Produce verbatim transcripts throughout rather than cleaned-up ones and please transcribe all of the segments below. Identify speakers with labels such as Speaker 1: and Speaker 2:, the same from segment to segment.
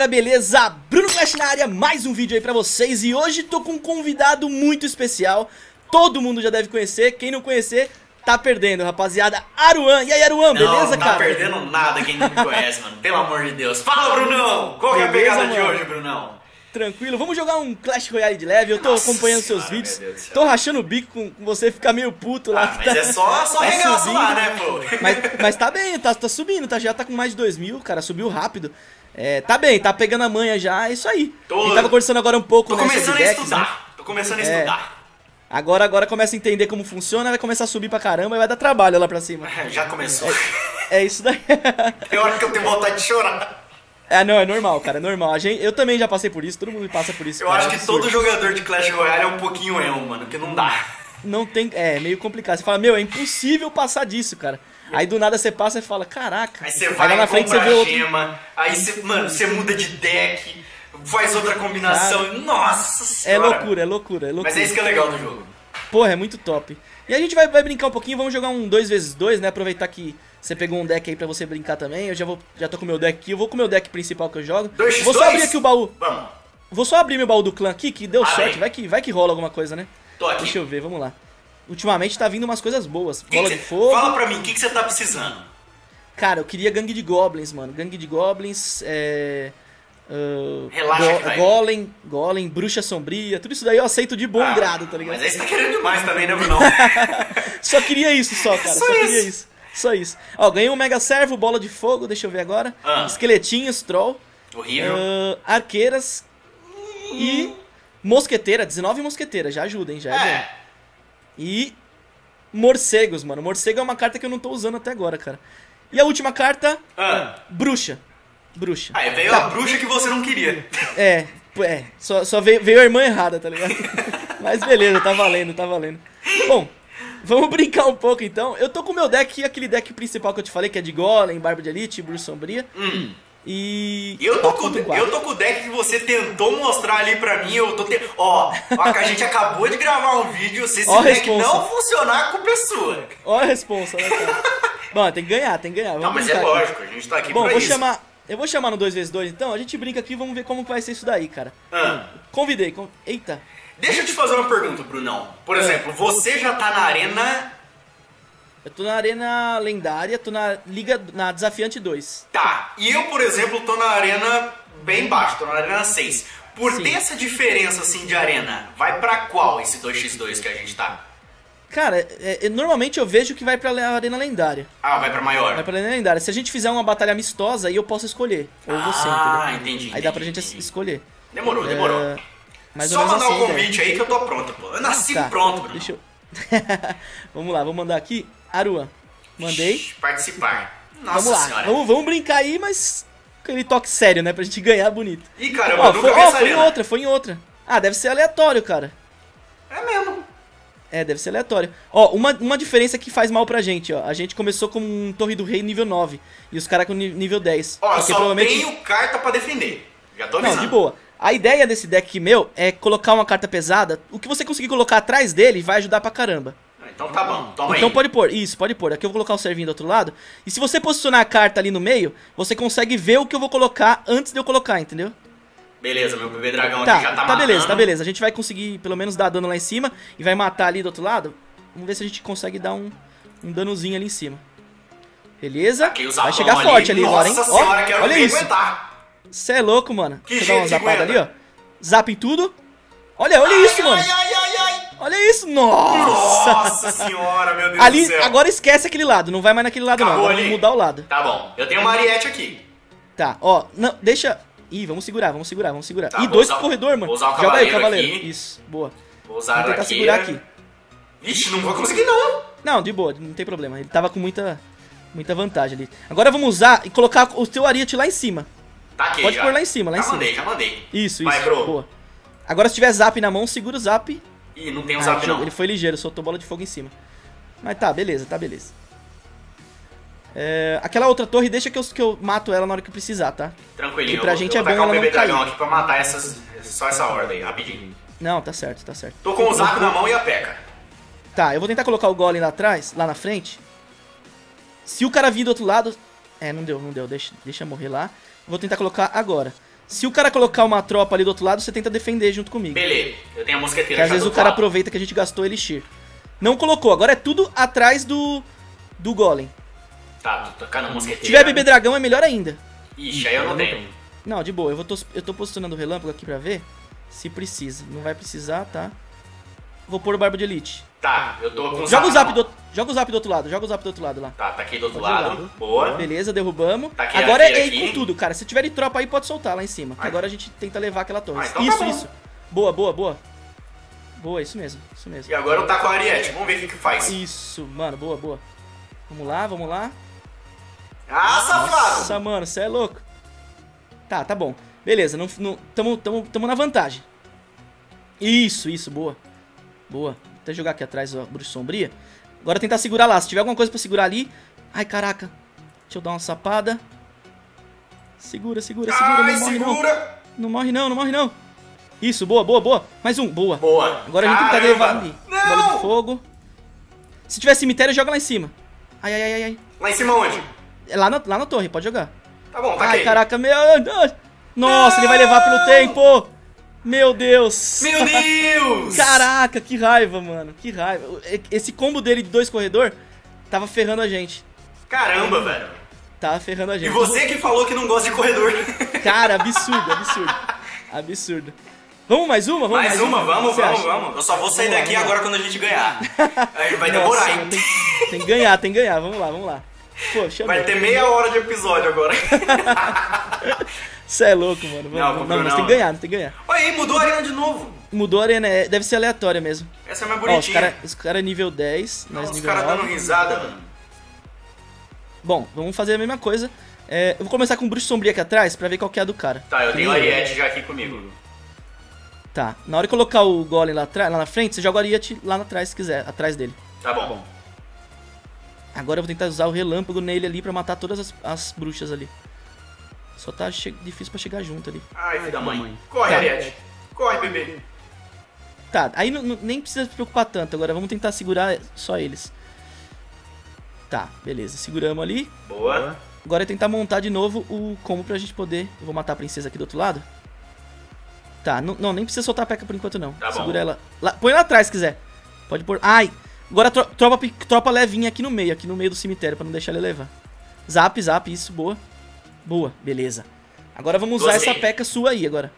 Speaker 1: galera, beleza? Bruno Clash na área, mais um vídeo aí pra vocês. E hoje tô com um convidado muito especial. Todo mundo já deve conhecer, quem não conhecer tá perdendo, rapaziada. Aruan, e aí Aruan, beleza,
Speaker 2: não, não
Speaker 1: cara?
Speaker 2: Não tá perdendo nada quem não me conhece, mano, pelo amor de Deus. Fala, Brunão, qual que é a pegada
Speaker 1: mano?
Speaker 2: de hoje, Brunão?
Speaker 1: Tranquilo, vamos jogar um Clash Royale de leve. Eu tô
Speaker 2: Nossa
Speaker 1: acompanhando
Speaker 2: senhora,
Speaker 1: seus vídeos,
Speaker 2: meu Deus do céu.
Speaker 1: tô rachando o bico com com você, ficar meio puto lá.
Speaker 2: Ah, mas tá, é só, só
Speaker 1: tá
Speaker 2: regaço
Speaker 1: subindo,
Speaker 2: lá, né, pô?
Speaker 1: Mas, mas tá bem, tá, tá subindo, tá, já tá com mais de dois mil, cara, subiu rápido. É, tá bem, tá pegando a manha já, é isso aí.
Speaker 2: Tô,
Speaker 1: A gente tava conversando agora um pouco,
Speaker 2: Tô
Speaker 1: né,
Speaker 2: começando
Speaker 1: sobre
Speaker 2: a
Speaker 1: decks,
Speaker 2: estudar,
Speaker 1: né?
Speaker 2: tô começando a
Speaker 1: É.
Speaker 2: estudar.
Speaker 1: Agora, agora começa a entender como funciona, vai começar a subir pra caramba e vai dar trabalho lá pra cima.
Speaker 2: Já começou.
Speaker 1: É isso daí.
Speaker 2: Tem hora que eu tenho vontade de chorar.
Speaker 1: É, não, é normal, cara, é normal. A gente, eu também já passei por isso, todo mundo passa por isso.
Speaker 2: Eu
Speaker 1: cara,
Speaker 2: acho
Speaker 1: é
Speaker 2: que
Speaker 1: absurdo.
Speaker 2: todo jogador de Clash Royale é um pouquinho eu, mano, que não dá.
Speaker 1: Não tem, é meio complicado. Você fala, meu, é impossível passar disso, cara. Aí do nada você passa e fala, caraca.
Speaker 2: Aí você vai
Speaker 1: lá na frente você vê
Speaker 2: comprar
Speaker 1: outro.
Speaker 2: gema, aí você, mano, você muda de deck, faz outra combinação,
Speaker 1: Cara,
Speaker 2: nossa
Speaker 1: É
Speaker 2: senhora.
Speaker 1: loucura, é loucura, é loucura.
Speaker 2: Mas é isso que é legal do jogo.
Speaker 1: Porra, é muito top. E a gente vai, vai brincar um pouquinho, vamos jogar um dois vezes dois, né? Aproveitar que você pegou um deck aí pra você brincar também. Eu já vou, já tô com o meu deck aqui, eu vou com o meu deck principal que eu jogo.
Speaker 2: dois por
Speaker 1: Vou
Speaker 2: dois?
Speaker 1: só abrir aqui o baú.
Speaker 2: Vamos.
Speaker 1: Vou só abrir meu baú do clã aqui, que deu
Speaker 2: Abre.
Speaker 1: sorte. Vai que, vai que rola alguma coisa, né?
Speaker 2: Tô aqui.
Speaker 1: Deixa eu ver, vamos lá. Ultimamente tá vindo umas coisas boas.
Speaker 2: Que
Speaker 1: Bola
Speaker 2: que
Speaker 1: de
Speaker 2: cê-
Speaker 1: fogo.
Speaker 2: Fala pra mim, o que, que você tá precisando?
Speaker 1: Cara, eu queria gangue de goblins, mano. Gangue de goblins, é... Uh,
Speaker 2: Relaxa que vai.
Speaker 1: Golem, Golem, Bruxa Sombria, tudo isso daí eu aceito de bom
Speaker 2: Ah,
Speaker 1: grado, tá ligado?
Speaker 2: Mas aí você tá querendo demais também, né, Bruno?
Speaker 1: Só queria isso só, cara.
Speaker 2: Só
Speaker 1: Só,
Speaker 2: isso.
Speaker 1: queria isso. Só isso. Ó, ganhei um Mega Servo, bola de fogo, deixa eu ver agora.
Speaker 2: Ah.
Speaker 1: Esqueletinhos, troll.
Speaker 2: Horrível.
Speaker 1: Uh, arqueiras. E mosqueteira, dezenove mosqueteiras, já ajuda, hein? Já é, bom.
Speaker 2: É.
Speaker 1: E morcegos, mano. Morcego é uma carta que eu não tô usando até agora, cara. E a última carta,
Speaker 2: Ah.
Speaker 1: bruxa. Bruxa.
Speaker 2: Aí veio
Speaker 1: Tá.
Speaker 2: a bruxa que você não queria.
Speaker 1: É, é, só, só veio, veio a irmã errada, tá ligado? Mas beleza, tá valendo, tá valendo. Bom, vamos brincar um pouco então. Eu tô com o meu deck, aquele deck principal que eu te falei, que é de Golem, Barba de Elite, Bruxa Sombria.
Speaker 2: Hum.
Speaker 1: E...
Speaker 2: E eu tô, com,
Speaker 1: quatro contra quatro.
Speaker 2: eu tô com o deck que você tentou mostrar ali pra mim. Eu tô te... Ó, ó, que a gente acabou de gravar um vídeo. Se esse
Speaker 1: Ó a
Speaker 2: deck
Speaker 1: responsa.
Speaker 2: não funcionar, a culpa é sua.
Speaker 1: Olha a responsa, né, cara? Bom, tem que ganhar, tem que ganhar. Vamos
Speaker 2: Não, mas é
Speaker 1: brincar aqui.
Speaker 2: lógico, a gente tá aqui
Speaker 1: Bom,
Speaker 2: pra
Speaker 1: vou
Speaker 2: isso.
Speaker 1: chamar... Eu vou chamar no dois vezes dois então, a gente brinca aqui e vamos ver como que vai ser isso daí, cara.
Speaker 2: Ah.
Speaker 1: Convidei, con... eita.
Speaker 2: Deixa eu te fazer uma pergunta, Brunão. Por
Speaker 1: É.
Speaker 2: exemplo, você já tá na arena...
Speaker 1: Eu tô na Arena Lendária, tô na Liga, na Desafiante dois.
Speaker 2: Tá, e eu, por exemplo, tô na arena bem baixo, tô na arena seis. Por
Speaker 1: Sim.
Speaker 2: ter essa diferença, assim, de arena, vai pra qual esse dois por dois que a gente tá?
Speaker 1: Cara, é, é, normalmente eu vejo que vai pra Arena Lendária.
Speaker 2: Ah, vai pra maior.
Speaker 1: Vai pra Arena Lendária. Se a gente fizer uma batalha amistosa, aí eu posso escolher. Ou você,
Speaker 2: Ah,
Speaker 1: entendeu?
Speaker 2: entendi,
Speaker 1: Aí dá pra
Speaker 2: entendi,
Speaker 1: gente
Speaker 2: entendi.
Speaker 1: escolher.
Speaker 2: Demorou,
Speaker 1: É,
Speaker 2: demorou.
Speaker 1: mais ou
Speaker 2: Só
Speaker 1: menos
Speaker 2: mandar
Speaker 1: assim,
Speaker 2: o
Speaker 1: né?
Speaker 2: convite aí que eu tô pronto, pô. Eu nasci
Speaker 1: Tá,
Speaker 2: pronto, Bruno.
Speaker 1: deixa eu... Vamos lá, vou mandar aqui. Aruan, mandei.
Speaker 2: Shhh, Participar. Nossa
Speaker 1: Vamos lá,
Speaker 2: senhora.
Speaker 1: vamos, vamos brincar aí, mas com aquele toque sério, né? Pra gente ganhar bonito.
Speaker 2: Ih, caramba,
Speaker 1: Ó,
Speaker 2: eu nunca
Speaker 1: foi,
Speaker 2: vi
Speaker 1: ó,
Speaker 2: essa
Speaker 1: foi em
Speaker 2: arena.
Speaker 1: outra, foi em outra. Ah, deve ser aleatório, cara.
Speaker 2: É mesmo.
Speaker 1: É, deve ser aleatório. Ó, uma, uma diferença que faz mal pra gente, ó. A gente começou com um Torre do Rei nível nove. E os caras com ni- nível dez.
Speaker 2: Ó,
Speaker 1: Porque
Speaker 2: só
Speaker 1: provavelmente...
Speaker 2: tenho carta pra defender. Já tô
Speaker 1: Não,
Speaker 2: avisando.
Speaker 1: de boa. A ideia desse deck meu é colocar uma carta pesada. O que você conseguir colocar atrás dele vai ajudar pra caramba.
Speaker 2: Ah, Então tá bom, toma
Speaker 1: Então
Speaker 2: aí.
Speaker 1: pode pôr, isso, pode pôr. Aqui eu vou colocar o servinho do outro lado. E se você posicionar a carta ali no meio, você consegue ver o que eu vou colocar antes de eu colocar, entendeu?
Speaker 2: Beleza, meu bebê dragão
Speaker 1: Tá,
Speaker 2: aqui já tá
Speaker 1: tá
Speaker 2: matando.
Speaker 1: beleza, tá beleza. A gente vai conseguir pelo menos dar dano lá em cima e vai matar ali do outro lado. Vamos ver se a gente consegue dar um, um danozinho ali em cima. Beleza?
Speaker 2: Aqui, o
Speaker 1: Vai
Speaker 2: zapão
Speaker 1: chegar forte ali agora, hein?
Speaker 2: Nossa
Speaker 1: Ó,
Speaker 2: senhora, quero
Speaker 1: olha
Speaker 2: ver
Speaker 1: isso.
Speaker 2: aguentar.
Speaker 1: Cê é louco, mano.
Speaker 2: Que
Speaker 1: Deixa eu dar uma
Speaker 2: jeito que
Speaker 1: zapada ali, ó.
Speaker 2: aguenta.
Speaker 1: Zap em tudo. Olha, olha
Speaker 2: Ai,
Speaker 1: isso, mano.
Speaker 2: Ai, ai, ai, ai.
Speaker 1: Olha isso, nossa.
Speaker 2: Nossa senhora, meu Deus
Speaker 1: Ali,
Speaker 2: do céu.
Speaker 1: agora esquece aquele lado, não vai mais naquele lado
Speaker 2: Acabou
Speaker 1: não. Vamos
Speaker 2: ali.
Speaker 1: mudar o lado.
Speaker 2: Tá bom, eu tenho uma ariete aqui.
Speaker 1: Tá, ó, não, deixa... Ih, vamos segurar, vamos segurar, vamos segurar.
Speaker 2: Tá,
Speaker 1: Ih,
Speaker 2: vou
Speaker 1: dois
Speaker 2: usar-
Speaker 1: pro corredor, mano.
Speaker 2: vou usar o
Speaker 1: Joga aí,
Speaker 2: cavaleiro
Speaker 1: cavaleiro.
Speaker 2: aqui.
Speaker 1: Isso, boa.
Speaker 2: Vou usar
Speaker 1: Vamos
Speaker 2: a
Speaker 1: tentar
Speaker 2: arqueira.
Speaker 1: segurar aqui.
Speaker 2: Vixe, não vou conseguir não.
Speaker 1: Não, de boa, não tem problema. Ele tava com muita, muita vantagem ali. Agora vamos usar e colocar o teu ariete lá em cima.
Speaker 2: Tá aqui
Speaker 1: Pode
Speaker 2: já.
Speaker 1: pôr lá em cima, lá em
Speaker 2: já
Speaker 1: cima.
Speaker 2: mandei, já mandei.
Speaker 1: Isso,
Speaker 2: Vai,
Speaker 1: isso,
Speaker 2: bro.
Speaker 1: boa. Agora se tiver zap na mão, segura o zap.
Speaker 2: Ih, não tem um
Speaker 1: Ah,
Speaker 2: zap não.
Speaker 1: ele foi ligeiro, soltou bola de fogo em cima. Mas tá, beleza, tá, beleza. É, aquela outra torre, deixa que eu, que eu mato ela na hora que eu precisar, tá?
Speaker 2: Tranquilinho,
Speaker 1: E pra
Speaker 2: eu vou-
Speaker 1: gente
Speaker 2: eu
Speaker 1: é
Speaker 2: vou
Speaker 1: bom
Speaker 2: tacar
Speaker 1: ela
Speaker 2: o
Speaker 1: não
Speaker 2: bebê dragão
Speaker 1: cair.
Speaker 2: aqui pra matar essas, só essa horda aí, rapidinho.
Speaker 1: Não, tá certo, tá certo.
Speaker 2: Tô com o zap na mão e a peca.
Speaker 1: Tá, eu vou tentar colocar o golem lá atrás, lá na frente. Se o cara vir do outro lado... É, não deu, não deu, deixa, deixa morrer lá. Vou tentar colocar agora. Se o cara colocar uma tropa ali do outro lado, você tenta defender junto comigo.
Speaker 2: Beleza, eu tenho a mosqueteira.
Speaker 1: Porque às vezes o cara aproveita que a gente gastou elixir. Não colocou, agora é tudo atrás do, do golem.
Speaker 2: Tá, tô tocando a mosqueteira.
Speaker 1: Se tiver bebê dragão é melhor ainda.
Speaker 2: Ixi, aí eu não tenho.
Speaker 1: Não, de boa, eu, vou tô, eu tô posicionando o relâmpago aqui pra ver se precisa. Não vai precisar, tá? Vou pôr o barba de elite.
Speaker 2: Tá, eu tô com o
Speaker 1: Joga o zap do, joga o zap do outro lado, joga o zap do outro lado lá.
Speaker 2: Tá, tá aqui do outro lado. Boa.
Speaker 1: Beleza, derrubamos.
Speaker 2: Tá aqui
Speaker 1: agora é
Speaker 2: aqui.
Speaker 1: ir com tudo, cara. Se tiver de tropa aí, pode soltar lá em cima. Que agora a gente tenta levar aquela torre.
Speaker 2: Ah, então
Speaker 1: isso,
Speaker 2: tá bom.
Speaker 1: isso. Boa, boa, boa. Boa, isso mesmo, isso mesmo.
Speaker 2: E agora eu taco a Ariete, vamos ver o que que faz.
Speaker 1: Isso, mano, boa, boa. Vamos lá, vamos lá.
Speaker 2: Ah, safado!
Speaker 1: Nossa, mano, você é louco. Tá, tá bom. Beleza, não, não, tamo, tamo, tamo na vantagem. Isso, isso, boa. Boa. Vou até jogar aqui atrás a bruxa sombria. Agora tentar segurar lá. Se tiver alguma coisa pra segurar ali... Ai, caraca. Deixa eu dar uma sapada. Segura, segura, segura.
Speaker 2: Ai,
Speaker 1: não morre
Speaker 2: segura.
Speaker 1: não. Não morre não, não morre não. Isso, boa, boa, boa. Mais um, boa.
Speaker 2: Boa.
Speaker 1: Agora a gente tem que
Speaker 2: Caramba.
Speaker 1: levar ali.
Speaker 2: Não.
Speaker 1: Bola de fogo. Se tiver cemitério, joga lá em cima. Ai, ai, ai, ai.
Speaker 2: Lá em cima onde?
Speaker 1: É lá na, lá na torre, pode jogar.
Speaker 2: Tá bom, tá
Speaker 1: Ai,
Speaker 2: aqui.
Speaker 1: caraca, meu... Nossa,
Speaker 2: Não.
Speaker 1: ele vai levar pelo tempo. Meu Deus.
Speaker 2: Meu Deus!
Speaker 1: Caraca, que raiva, mano. Que raiva. Esse combo dele de dois corredor tava ferrando a gente.
Speaker 2: Caramba, velho.
Speaker 1: Tava ferrando a gente.
Speaker 2: E você que falou que não gosta de corredor.
Speaker 1: Cara, absurdo, absurdo. Absurdo. Vamos mais uma? Vamos
Speaker 2: Mais,
Speaker 1: mais,
Speaker 2: uma, vamos,
Speaker 1: Você
Speaker 2: vamos,
Speaker 1: acha?
Speaker 2: vamos. Eu só vou sair
Speaker 1: Vamos lá,
Speaker 2: daqui
Speaker 1: vamos
Speaker 2: agora quando a gente ganhar. Aí vai
Speaker 1: Nossa,
Speaker 2: demorar, hein?
Speaker 1: tem, tem que ganhar, tem que ganhar. Vamos lá, vamos lá. Pô, chama.
Speaker 2: Vai ter meia hora de episódio agora.
Speaker 1: Você é louco, mano. Vamos,
Speaker 2: Não,
Speaker 1: vamos.
Speaker 2: não,
Speaker 1: Não, mas
Speaker 2: não.
Speaker 1: tem que ganhar, tem que ganhar.
Speaker 2: Olha aí, mudou a arena de novo.
Speaker 1: Mudou a arena, é- deve ser aleatória mesmo.
Speaker 2: Essa é mais
Speaker 1: Ó, os
Speaker 2: bonitinha.
Speaker 1: caras os cara nível dez, nós
Speaker 2: Os
Speaker 1: nível
Speaker 2: caras dando
Speaker 1: nove.
Speaker 2: risada, mano.
Speaker 1: Bom, vamos fazer a mesma coisa. É, eu vou começar com o bruxo sombrio aqui atrás pra ver qual que é a do cara.
Speaker 2: Tá, eu tenho a
Speaker 1: Primeiro.
Speaker 2: Ariete já aqui comigo.
Speaker 1: Tá, na hora de colocar o golem lá, atrás, lá na frente, você joga o Ariete lá atrás se quiser, atrás dele.
Speaker 2: Tá bom.
Speaker 1: Agora eu vou tentar usar o relâmpago nele ali pra matar todas as, as bruxas ali. Só tá che- difícil pra chegar junto ali.
Speaker 2: Ai, filho da mãe. Corre,
Speaker 1: Tá.
Speaker 2: Ariete. Corre, bebê.
Speaker 1: Tá, aí não- não- nem precisa se preocupar tanto, agora vamos tentar segurar só eles. Tá, beleza, seguramos ali.
Speaker 2: Boa.
Speaker 1: Agora é tentar montar de novo o combo pra gente poder... Eu vou matar a princesa aqui do outro lado. Tá, não, não nem precisa soltar a P E K por enquanto não.
Speaker 2: Tá bom.
Speaker 1: Segura ela. Lá, põe lá atrás se quiser. Pode pôr... Ai! Agora tro- tropa, pe- tropa levinha aqui no meio, aqui no meio do cemitério, pra não deixar ele levar. Zap, zap, isso, boa. Boa, beleza. Agora vamos usar
Speaker 2: Gostei.
Speaker 1: essa P E K sua aí agora.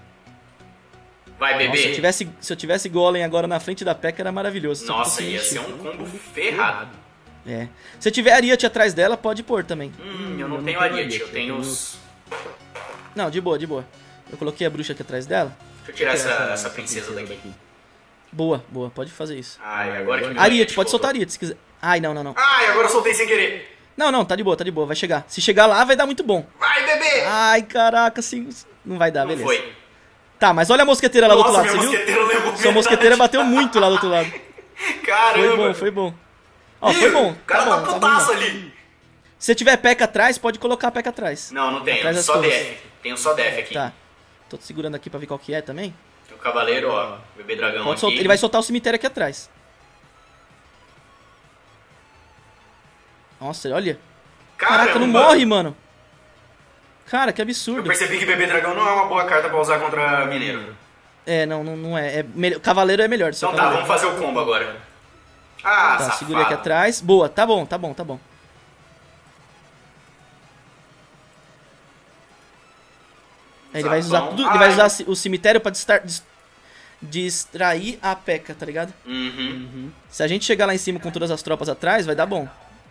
Speaker 2: Vai,
Speaker 1: Nossa, se, eu
Speaker 2: bebê.
Speaker 1: tivesse, se eu tivesse golem agora na frente da P E K era maravilhoso. Só que eu
Speaker 2: Nossa,
Speaker 1: tô sem
Speaker 2: ia
Speaker 1: elixir.
Speaker 2: ser um combo ferrado.
Speaker 1: É. Se tiver Ariete atrás dela, pode pôr também.
Speaker 2: Hum, eu não tenho Ariete, eu tenho os...
Speaker 1: Não, de boa, de boa. Eu coloquei a bruxa aqui atrás dela.
Speaker 2: Deixa eu tirar essa, essa princesa daqui.
Speaker 1: Boa, boa, pode fazer isso.
Speaker 2: Ai, agora que meu
Speaker 1: Ariete, pode
Speaker 2: voltou.
Speaker 1: soltar Ariete se quiser. Ai, não, não, não.
Speaker 2: Ai, agora eu soltei sem querer.
Speaker 1: Não, não, tá de boa, tá de boa, vai chegar. Se chegar lá, vai dar muito bom.
Speaker 2: Vai, bebê.
Speaker 1: Ai, caraca, assim, não vai dar,
Speaker 2: Não
Speaker 1: beleza.
Speaker 2: foi.
Speaker 1: Tá, mas olha a mosqueteira lá do outro
Speaker 2: Nossa,
Speaker 1: lado,
Speaker 2: minha
Speaker 1: você viu?
Speaker 2: mosqueteira levou
Speaker 1: Sua
Speaker 2: metade.
Speaker 1: mosqueteira bateu muito lá do outro lado.
Speaker 2: Caramba.
Speaker 1: Foi bom, foi bom. Ó, foi bom.
Speaker 2: O cara
Speaker 1: tá
Speaker 2: tá
Speaker 1: bom, tá
Speaker 2: putaço
Speaker 1: bom.
Speaker 2: ali.
Speaker 1: Se você tiver P E K atrás, pode colocar a P E K atrás.
Speaker 2: Não, não tenho.
Speaker 1: Atrás das
Speaker 2: Só
Speaker 1: torres.
Speaker 2: D F. Tenho só D F aqui.
Speaker 1: Tá. Tô segurando aqui pra ver qual que é também.
Speaker 2: Tem o cavaleiro, ó. Bebê dragão
Speaker 1: Pode
Speaker 2: aqui.
Speaker 1: soltar, ele vai soltar o cemitério aqui atrás. Nossa, olha.
Speaker 2: Caramba.
Speaker 1: Caraca, não morre, mano. Cara, que
Speaker 2: Eu
Speaker 1: absurdo.
Speaker 2: percebi que bebê dragão não é uma boa carta pra usar contra mineiro.
Speaker 1: É, não, não, não é. é melhor- Cavaleiro é melhor. Só
Speaker 2: Então tá,
Speaker 1: cavaleiro.
Speaker 2: vamos fazer o combo agora. Ah,
Speaker 1: Tá,
Speaker 2: safado.
Speaker 1: segura aqui atrás. Boa, tá bom, tá bom, tá bom. Aí ele vai usar
Speaker 2: Safão.
Speaker 1: tudo, ele vai
Speaker 2: Ai.
Speaker 1: usar o cemitério pra distar- dis- distrair a P E K, tá ligado?
Speaker 2: Uhum.
Speaker 1: Se a gente chegar lá em cima com todas as tropas atrás, vai dar bom.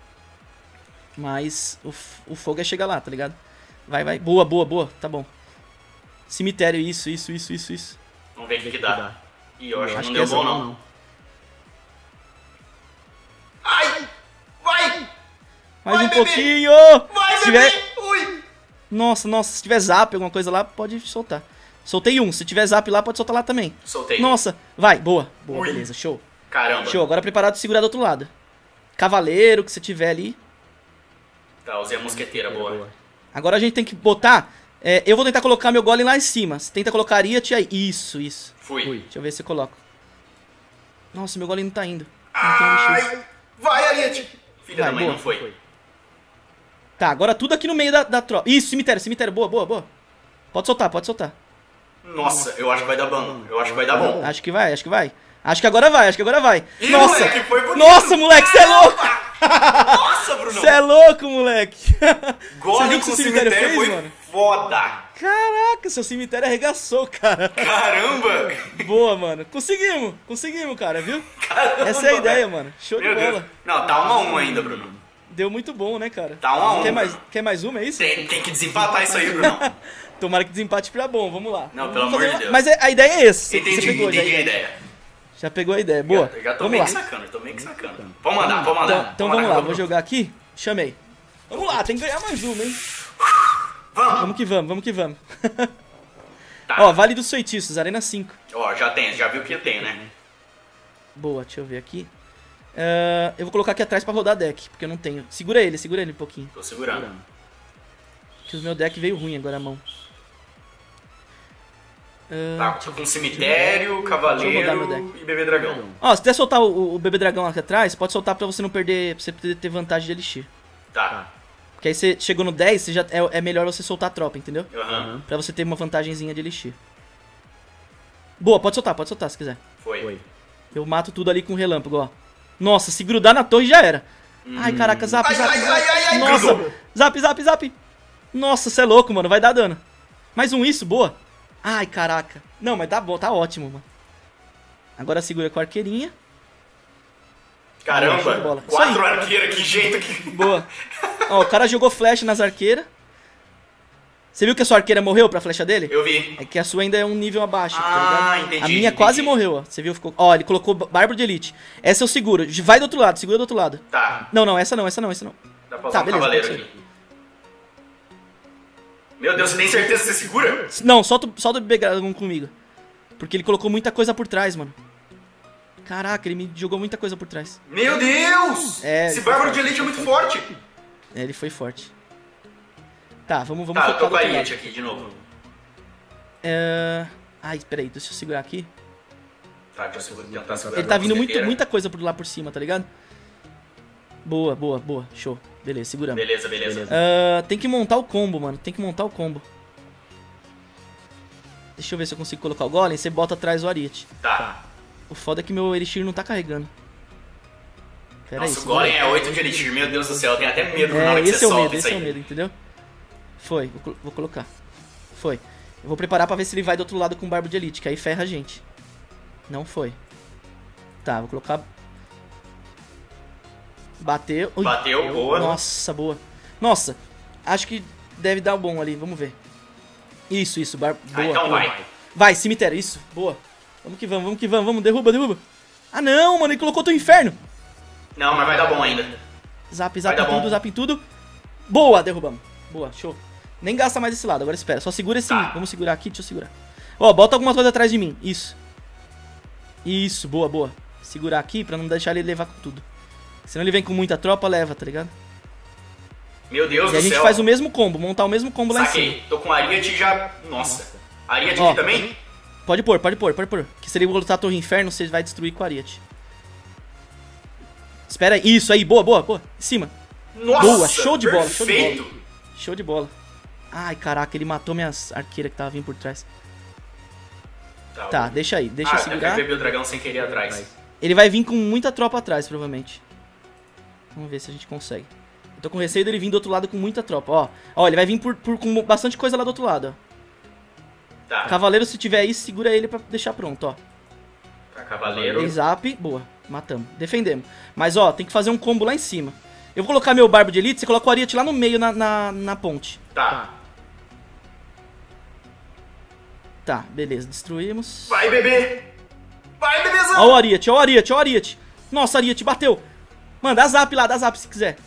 Speaker 1: Mas o, f- o fogo é chegar lá, tá ligado? Vai, vai. Boa, boa, boa. Tá bom. Cemitério, isso, isso, isso, isso, isso.
Speaker 2: Vamos ver o que, que dá. Ih, eu acho,
Speaker 1: Acho
Speaker 2: que
Speaker 1: que
Speaker 2: não deu
Speaker 1: essa
Speaker 2: bom
Speaker 1: não,
Speaker 2: não. Ai! Vai!
Speaker 1: Mais
Speaker 2: Vai,
Speaker 1: um
Speaker 2: bebê!
Speaker 1: pouquinho!
Speaker 2: Vai,
Speaker 1: Se
Speaker 2: bebê!
Speaker 1: tiver...
Speaker 2: Ui!
Speaker 1: Nossa, nossa, se tiver zap, alguma coisa lá, pode soltar. Soltei um. Se tiver zap lá, pode soltar lá também.
Speaker 2: Soltei.
Speaker 1: Nossa, vai, boa. Boa,
Speaker 2: Ui.
Speaker 1: beleza, show.
Speaker 2: Caramba.
Speaker 1: Show, agora preparado pra segurar do outro lado. Cavaleiro, que você tiver ali.
Speaker 2: Tá, usei a mosqueteira, boa.
Speaker 1: Agora a gente tem que botar... é, eu vou tentar colocar meu golem lá em cima. Você tenta colocar Ariete aí. Isso, isso.
Speaker 2: Fui.
Speaker 1: Deixa eu ver se eu coloco. Nossa, meu golem não tá indo. Não tem elixir.
Speaker 2: Ai! Vai, Ariete! Filha
Speaker 1: Vai,
Speaker 2: da mãe,
Speaker 1: boa.
Speaker 2: não foi.
Speaker 1: Tá, agora tudo aqui no meio da, da tropa. Isso, cemitério, cemitério. Boa, boa, boa. Pode soltar, pode soltar.
Speaker 2: Nossa, eu acho que vai dar bom. Eu acho que vai dar bom.
Speaker 1: Acho que vai, acho que vai. Acho que agora vai, acho que agora vai.
Speaker 2: Ih,
Speaker 1: Nossa!
Speaker 2: moleque, foi bonito.
Speaker 1: Nossa, moleque, você é louco!
Speaker 2: Nossa, Bruno!
Speaker 1: Você é louco, moleque!
Speaker 2: Golem com
Speaker 1: o
Speaker 2: cemitério
Speaker 1: fez,
Speaker 2: foi
Speaker 1: mano?
Speaker 2: foda!
Speaker 1: Caraca, seu cemitério arregaçou, cara.
Speaker 2: Caramba!
Speaker 1: Boa, mano. Conseguimos, conseguimos, cara, viu?
Speaker 2: Caramba,
Speaker 1: Essa é a ideia,
Speaker 2: velho.
Speaker 1: mano. Show
Speaker 2: Meu
Speaker 1: de
Speaker 2: Deus.
Speaker 1: bola.
Speaker 2: Não, tá um a um ainda, Bruno.
Speaker 1: Deu muito bom, né, cara?
Speaker 2: Tá um a um.
Speaker 1: Quer mais, quer mais uma, é isso?
Speaker 2: Tem, tem que desempatar isso aí, Bruno.
Speaker 1: Tomara que desempate pra bom, vamos lá.
Speaker 2: Não,
Speaker 1: Vamos
Speaker 2: pelo
Speaker 1: fazer
Speaker 2: amor de
Speaker 1: uma-
Speaker 2: Deus.
Speaker 1: Mas a a ideia é essa. Você,
Speaker 2: Entendi,
Speaker 1: você pegou já a
Speaker 2: entendi a
Speaker 1: ideia.
Speaker 2: ideia.
Speaker 1: Já pegou a ideia. Boa.
Speaker 2: Já, já tô
Speaker 1: vamos
Speaker 2: meio
Speaker 1: lá.
Speaker 2: que sacando, eu tô meio que sacando. Vamos mandar, vamos mandar.
Speaker 1: Então, então vamos lá, vou jogar aqui. Chamei. Vamos lá, tem que ganhar mais uma, hein?
Speaker 2: Vamos!
Speaker 1: Vamos que vamos, vamos que vamos.
Speaker 2: Tá.
Speaker 1: Ó, Vale dos Feitiços, Arena cinco.
Speaker 2: Ó, já tem, já viu que tem, né?
Speaker 1: Boa, deixa eu ver aqui. Ah, eu vou colocar aqui atrás pra rodar deck, porque eu não tenho. Segura ele, segura ele um pouquinho.
Speaker 2: Tô segurando.
Speaker 1: Que o meu deck veio ruim agora a mão. Ah,
Speaker 2: Tá, tô com cemitério,
Speaker 1: Deixa eu rodar meu
Speaker 2: cavaleiro
Speaker 1: deck.
Speaker 2: e bebê dragão.
Speaker 1: Ó, se quiser soltar o, o bebê dragão aqui atrás, pode soltar pra você não perder, pra você poder ter vantagem de elixir.
Speaker 2: Tá.
Speaker 1: Porque aí você chegou no dez, você já, é, é melhor você soltar a tropa, entendeu?
Speaker 2: Aham.
Speaker 1: Pra você ter uma vantagenzinha de elixir. Boa, pode soltar, pode soltar se quiser.
Speaker 2: Foi.
Speaker 1: Eu mato tudo ali com relâmpago, ó. Nossa, se grudar na torre já era. Ai, caraca, zap,
Speaker 2: Ai,
Speaker 1: zap,
Speaker 2: ai,
Speaker 1: zap.
Speaker 2: ai, ai, ai,
Speaker 1: Nossa,
Speaker 2: grudou.
Speaker 1: zap, zap, zap. Nossa, você é louco, mano, vai dar dano. Mais um isso, boa. Ai, caraca. Não, mas tá bom, tá ótimo, mano. Agora segura com a arqueirinha.
Speaker 2: Caramba,
Speaker 1: Show de bola.
Speaker 2: quatro
Speaker 1: Isso aí.
Speaker 2: arqueiros, que jeito que...
Speaker 1: Boa. Ó, o cara jogou flecha nas arqueiras. Você viu que a sua arqueira morreu pra flecha dele?
Speaker 2: Eu vi.
Speaker 1: É que a sua ainda é um nível abaixo,
Speaker 2: Ah,
Speaker 1: tá ligado?
Speaker 2: entendi,
Speaker 1: A minha
Speaker 2: entendi.
Speaker 1: quase morreu, ó. Você viu? Ficou... Ó, ele colocou Bárbaro de Elite. Essa eu seguro. Vai do outro lado, segura do outro lado.
Speaker 2: Tá,
Speaker 1: Não, não, essa não, essa não, essa não.
Speaker 2: dá pra usar
Speaker 1: Tá,
Speaker 2: um
Speaker 1: beleza,
Speaker 2: cavaleiro
Speaker 1: pode
Speaker 2: aqui. Meu Deus, você tem certeza que você segura?
Speaker 1: Não, solta, o- solta o bebê dragão comigo. Porque ele colocou muita coisa por trás, mano. Caraca, ele me jogou muita coisa por trás.
Speaker 2: Meu Deus!
Speaker 1: É,
Speaker 2: Esse
Speaker 1: ele foi
Speaker 2: bárbaro de
Speaker 1: forte.
Speaker 2: elite é muito forte.
Speaker 1: É, ele foi forte. Tá, vamos, vamos
Speaker 2: Tá, eu
Speaker 1: focar
Speaker 2: tô
Speaker 1: do
Speaker 2: com a
Speaker 1: outro
Speaker 2: Ariete
Speaker 1: lado.
Speaker 2: aqui de novo.
Speaker 1: É... Ai, peraí, deixa eu segurar aqui.
Speaker 2: Tá, deixa eu segura- tentar segurar.
Speaker 1: Ele tá
Speaker 2: a
Speaker 1: vindo muito,
Speaker 2: mosqueteira.
Speaker 1: muita coisa por lá por cima, tá ligado? Boa, boa, boa. Show. Beleza, seguramos.
Speaker 2: Beleza, beleza.
Speaker 1: Ah, tem que montar o combo, mano. Tem que montar o combo. Deixa eu ver se eu consigo colocar o golem. Você bota atrás o Ariete.
Speaker 2: Tá.
Speaker 1: O foda é que meu elixir não tá carregando. Pera aí.
Speaker 2: Nossa, o
Speaker 1: segura
Speaker 2: golem
Speaker 1: aí.
Speaker 2: é oito de elixir. Meu Deus do céu, eu tenho até medo na
Speaker 1: É,
Speaker 2: hora que
Speaker 1: esse
Speaker 2: você
Speaker 1: é o
Speaker 2: solta
Speaker 1: medo,
Speaker 2: isso
Speaker 1: esse é o
Speaker 2: aí.
Speaker 1: medo, entendeu? Foi, vou, colo- vou colocar. Foi. Eu vou preparar pra ver se ele vai do outro lado com o Barbo de Elite, que aí ferra a gente. Não foi. Tá, vou colocar... Bateu. Ui.
Speaker 2: Bateu, boa.
Speaker 1: Nossa, boa. Nossa, acho que deve dar bom ali, vamos ver. Isso, isso, bar...
Speaker 2: Ah,
Speaker 1: boa.
Speaker 2: então
Speaker 1: boa.
Speaker 2: vai.
Speaker 1: Vai, cemitério, isso, boa. Vamos que vamos, vamos que vamos, vamos, derruba, derruba. Ah não, mano, ele colocou teu inferno.
Speaker 2: Não, mas vai dar bom ainda.
Speaker 1: Zap, zap
Speaker 2: Vai
Speaker 1: em
Speaker 2: dar
Speaker 1: tudo,
Speaker 2: bom.
Speaker 1: zap em tudo. Boa, derrubamos. Boa, show. Nem gasta mais esse lado, agora espera. Só segura esse.
Speaker 2: Tá.
Speaker 1: Vamos segurar aqui, deixa eu segurar. Ó, bota algumas coisas atrás de mim. Isso. Isso, boa, boa. Segurar aqui pra não deixar ele levar com tudo. Senão ele vem com muita tropa, leva, tá ligado?
Speaker 2: Meu Deus
Speaker 1: E
Speaker 2: do
Speaker 1: a gente
Speaker 2: céu.
Speaker 1: faz o mesmo combo, montar o mesmo combo lá em cima.
Speaker 2: Saquei. Tô com Ariete já... Nossa. Ariete
Speaker 1: Ó.
Speaker 2: aqui também?
Speaker 1: Pode pôr, pode pôr, pode pôr. Que se ele botar a Torre Inferno, você vai destruir com a Ariete. Espera aí. Isso aí, boa, boa, boa. Em cima.
Speaker 2: Nossa,
Speaker 1: Boa, show de bola, show de
Speaker 2: perfeito.
Speaker 1: bola. Show de bola. Ai, caraca, ele matou minhas arqueiras que tava vindo por trás. Tá,
Speaker 2: eu-
Speaker 1: deixa aí, deixa
Speaker 2: ah,
Speaker 1: eu segurar.
Speaker 2: eu bebi o dragão sem querer atrás.
Speaker 1: Ele vai vir com muita tropa atrás, provavelmente. Vamos ver se a gente consegue. Eu tô com receio dele vir do outro lado com muita tropa, ó. Ó, ele vai vir por, por- com bastante coisa lá do outro lado, ó.
Speaker 2: Tá,
Speaker 1: Cavaleiro, se tiver aí, segura ele pra deixar pronto, ó.
Speaker 2: tá cavaleiro.
Speaker 1: Dei zap, boa. Matamos. Defendemos. Mas, ó, tem que fazer um combo lá em cima. Eu vou colocar meu Barbo de Elite, você coloca o Ariete lá no meio, na, na, na ponte.
Speaker 2: Tá.
Speaker 1: Tá, beleza. Destruímos.
Speaker 2: Vai, bebê. Vai, bebezão.
Speaker 1: Ó o Ariete, ó o Ariete, ó o Ariete. Nossa, Ariete, bateu. Mano, dá zap lá, dá zap se quiser.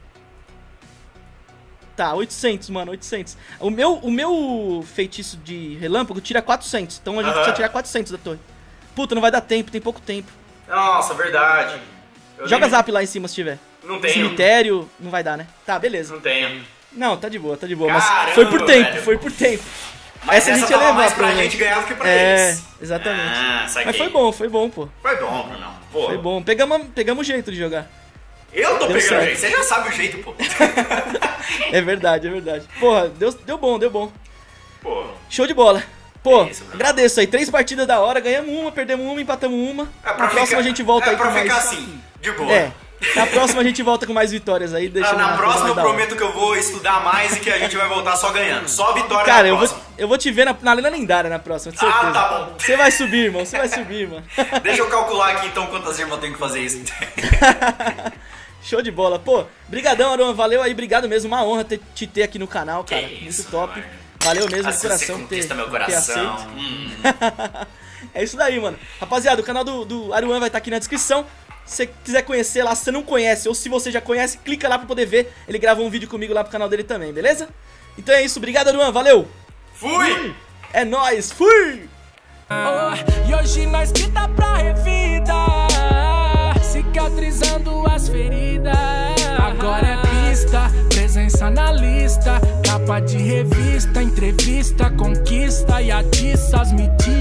Speaker 1: Tá, oitocentos, mano, oitocentos. O meu, o meu feitiço de relâmpago tira quatrocentos. Então a gente
Speaker 2: Aham.
Speaker 1: precisa tirar quatrocentos da torre. Puta, não vai dar tempo, tem pouco tempo.
Speaker 2: Nossa, verdade. Eu
Speaker 1: Joga
Speaker 2: nem-
Speaker 1: zap lá em cima se tiver.
Speaker 2: Não tenho.
Speaker 1: Cemitério, não vai dar, né? Tá, beleza.
Speaker 2: Não tenho.
Speaker 1: Não, tá de boa, tá de boa.
Speaker 2: Caramba,
Speaker 1: mas foi por tempo,
Speaker 2: velho.
Speaker 1: foi por tempo.
Speaker 2: Mas
Speaker 1: Essa a gente ia
Speaker 2: tava
Speaker 1: levar,
Speaker 2: mais pra
Speaker 1: provavelmente.
Speaker 2: gente ganhar do que pra
Speaker 1: É,
Speaker 2: eles.
Speaker 1: exatamente.
Speaker 2: Ah, saquei.
Speaker 1: Mas foi bom, foi bom, pô.
Speaker 2: Foi bom, Brunão. Pô,
Speaker 1: Foi bom. Pegamos, pegamos o jeito de jogar.
Speaker 2: eu tô
Speaker 1: Deu
Speaker 2: pegando
Speaker 1: certo.
Speaker 2: o jeito. Você já sabe o jeito, pô.
Speaker 1: É verdade, é verdade. Porra, deu, deu bom, deu bom.
Speaker 2: Pô.
Speaker 1: Show de bola. Pô,
Speaker 2: é isso,
Speaker 1: agradeço aí. Três partidas da hora, ganhamos uma, perdemos uma, empatamos uma.
Speaker 2: É
Speaker 1: Na
Speaker 2: pra
Speaker 1: próxima
Speaker 2: ficar,
Speaker 1: a gente volta
Speaker 2: é
Speaker 1: aí com
Speaker 2: pra
Speaker 1: mais...
Speaker 2: ficar assim, de boa.
Speaker 1: É, na próxima a gente volta com mais vitórias aí.
Speaker 2: Ah, na
Speaker 1: uma
Speaker 2: próxima eu
Speaker 1: coisa mais da hora.
Speaker 2: prometo que eu vou estudar mais e que a gente vai voltar só ganhando. Só vitória
Speaker 1: Cara,
Speaker 2: na
Speaker 1: eu
Speaker 2: próxima.
Speaker 1: vou, eu vou te ver na, na Lenda Lendária na próxima, de certeza.
Speaker 2: Ah, tá bom.
Speaker 1: Você vai subir, irmão, você vai subir, mano.
Speaker 2: Deixa eu calcular aqui então quantas irmãs eu tenho que fazer isso.
Speaker 1: Show de bola. Pô, brigadão, Aruan, valeu aí, obrigado mesmo. Uma honra ter, te ter aqui no canal, cara.
Speaker 2: Que
Speaker 1: Muito
Speaker 2: isso,
Speaker 1: top.
Speaker 2: mano.
Speaker 1: Valeu mesmo
Speaker 2: Assim
Speaker 1: de coração
Speaker 2: você
Speaker 1: ter,
Speaker 2: conquista meu
Speaker 1: ter
Speaker 2: coração.
Speaker 1: aceito.
Speaker 2: Hum.
Speaker 1: É isso daí, mano. Rapaziada, o canal do, do Aruan vai estar aqui na descrição. Se você quiser conhecer lá, se você não conhece, ou se você já conhece, clica lá pra poder ver. Ele gravou um vídeo comigo lá pro canal dele também, beleza? Então é isso, obrigado, Aruan, valeu!
Speaker 2: Fui!
Speaker 1: É nóis, fui!
Speaker 3: Oh, e hoje nós que tá pra revida, cicatrizando as feridas. Agora é pista, presença na lista, capa de revista, entrevista, conquista e atiça as medidas.